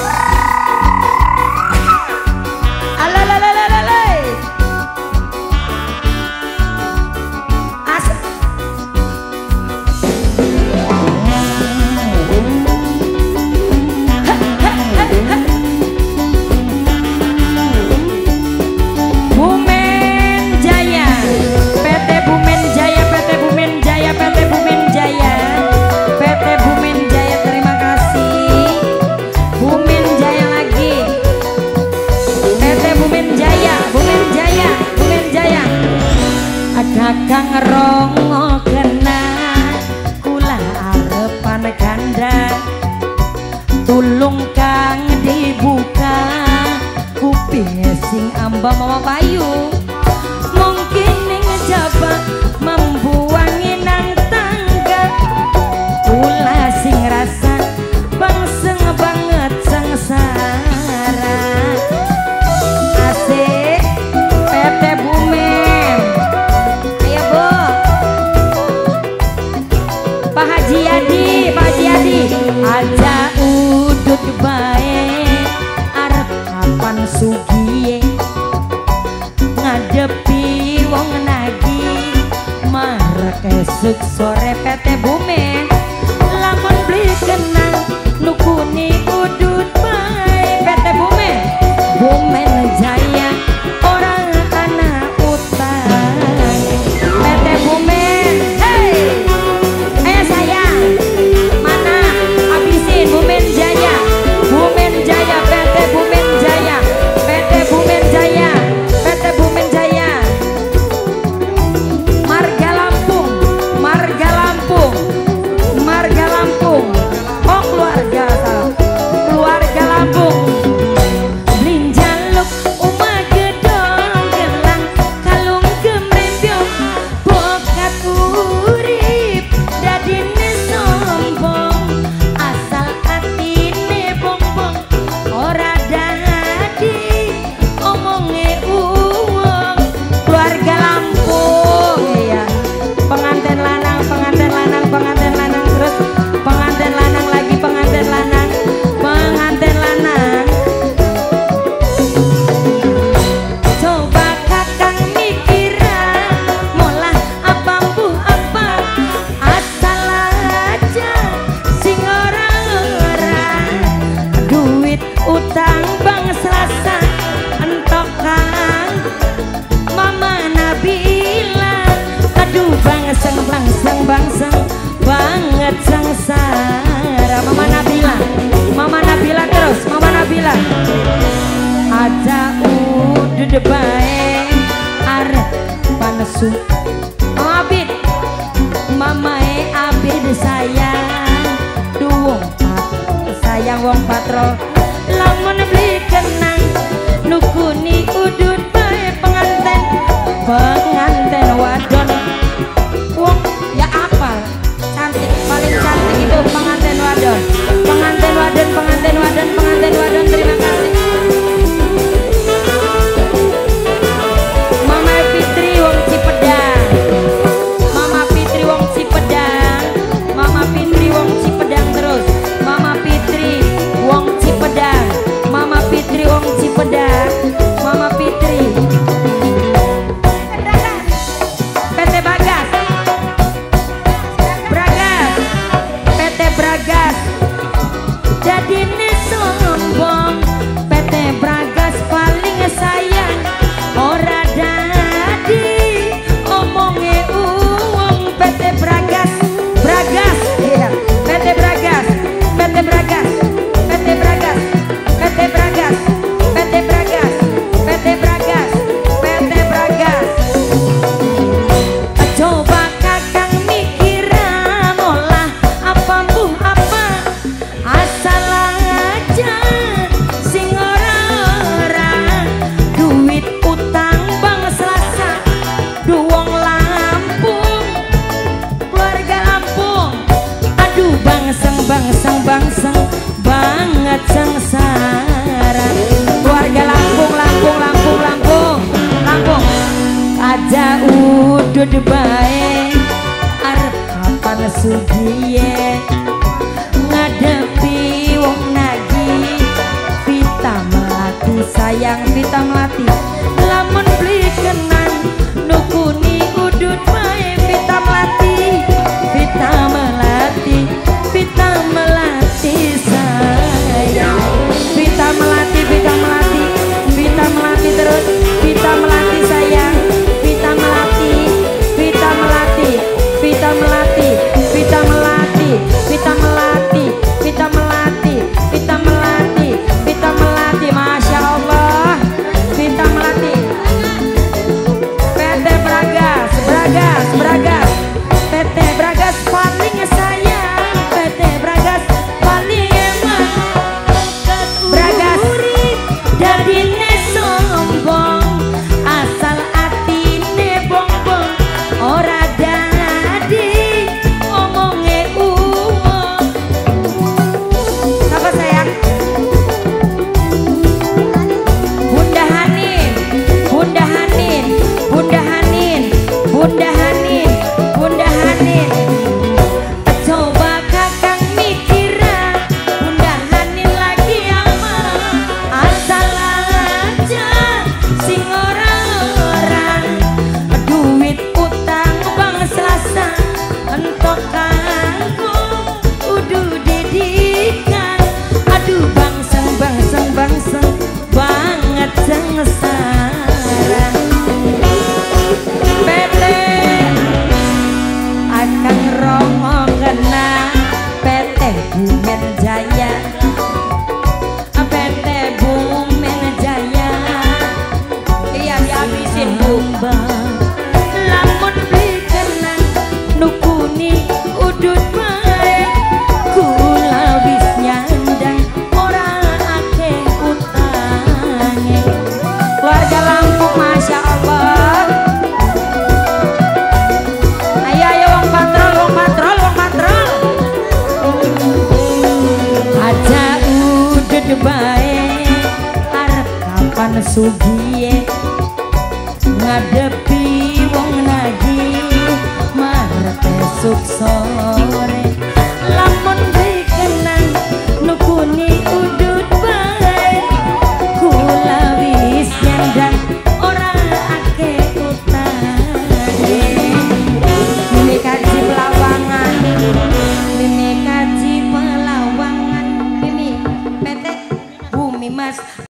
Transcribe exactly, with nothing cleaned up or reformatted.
Kang rongo kena kula arepan ganda tulung kang dibuka kuping sing amba mama bayu mungkin ning jaba membuangi nang tangga kula sing rasa bangseng banget sengsara asik P T Bumen. Pak Haji Adi, Pak Haji Adi, aja udut bae, arep kapan sugiye, ngadepi wong nagi, marek esuk sore P T Bumen, lamun beli kenang, nukuni udut bae P T Bumen, Bumen Jaya, orang anak utang, P T Bumen, hey. Bumen Jaya, Bumen Jaya, P T Bumen Jaya, P T Bumen Jaya, P T Bumen Jaya, Marga Lampung, Marga Lampung, Marga Lampung, oh keluarga salah, keluarga Lampung, Blinjaluk, Uma Gedong Gelang, Kalung Gemrembyong, Bokat urip, dadine sombong. Utang bang selasa entok kang Mama Nabila aduh bangseng bangseng bangseng banget sengsara Mama Nabila Mama Nabila terus Mama Nabila aja udud bae arep panesu Abid Mamae Abid sayang duwong sayang wong patrol lamun beli kenang nukuni udut bae penganten bang